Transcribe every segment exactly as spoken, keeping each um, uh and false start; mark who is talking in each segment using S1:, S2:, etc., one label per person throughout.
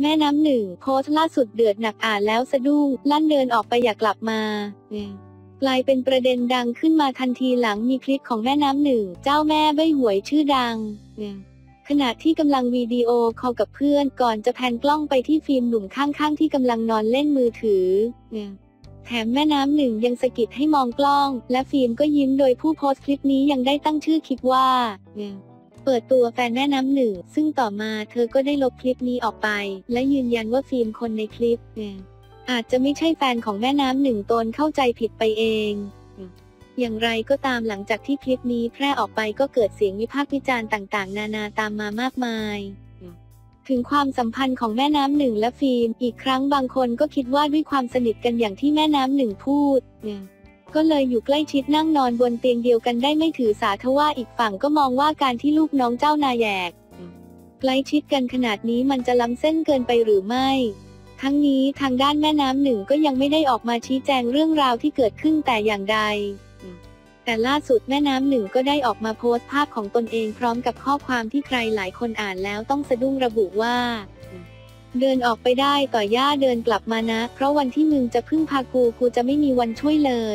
S1: แม่น้ำหนึ่งโพสต์ล่าสุดเดือดหนักอ่านแล้วสะดุ้งลั่นเดินออกไปอยากกลับมากลายเป็นประเด็นดังขึ้นมาทันทีหลังมีคลิปของแม่น้ำหนึ่งเจ้าแม่ใบ้หวยชื่อดังขณะที่กำลังวิดีโอคอลกับเพื่อนก่อนจะแพนกล้องไปที่ฟิล์มหนุ่มข้างๆที่กำลังนอนเล่นมือถือแถมแม่น้ำหนึ่งยังสะกิดให้มองกล้องและฟิล์มก็ยิ้มโดยผู้โพสต์คลิปนี้ยังได้ตั้งชื่อคลิปว่าเปิดตัวแฟนแม่น้ำหนึ่งซึ่งต่อมาเธอก็ได้ลบคลิปนี้ออกไปและยืนยันว่าฟิล์มคนในคลิปอาจจะไม่ใช่แฟนของแม่น้ำหนึ่งตนเข้าใจผิดไปเองอย่างไรก็ตามหลังจากที่คลิปนี้แพร่ออกไปก็เกิดเสียงวิพากษ์วิจารณ์ต่างๆนานาตามมามากมายถึงความสัมพันธ์ของแม่น้ำหนึ่งและฟิล์มอีกครั้งบางคนก็คิดว่าด้วยความสนิทกันอย่างที่แม่น้ำหนึ่งพูดก็เลยอยู่ใกล้ชิดนั่งนอนบนเตียงเดียวกันได้ไม่ถือสาทว่าอีกฝั่งก็มองว่าการที่ลูกน้องเจ้านายแยกใกล้ชิดกันขนาดนี้มันจะล้ำเส้นเกินไปหรือไม่ทั้งนี้ทางด้านแม่น้ำหนึ่งก็ยังไม่ได้ออกมาชี้แจงเรื่องราวที่เกิดขึ้นแต่อย่างใดแต่ล่าสุดแม่น้ำหนึ่งก็ได้ออกมาโพสต์ภาพของตนเองพร้อมกับข้อความที่ใครหลายคนอ่านแล้วต้องสะดุ้งระบุว่าเดินออกไปได้ต่อย่าเดินกลับมานะเพราะวันที่มึงจะพึ่งพากูกูจะไม่มีวันช่วยเลย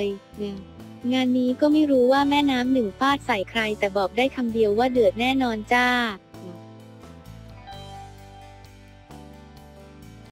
S1: งานนี้ก็ไม่รู้ว่าแม่น้ำหนึ่งฟาดใส่ใครแต่บอกได้คำเดียวว่าเดือดแน่นอนจ้า